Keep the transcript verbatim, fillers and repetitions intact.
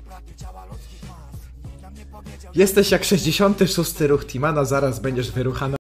Jesteś jak sześćdziesiąty szósty ruch Timana, zaraz będziesz wyruchany.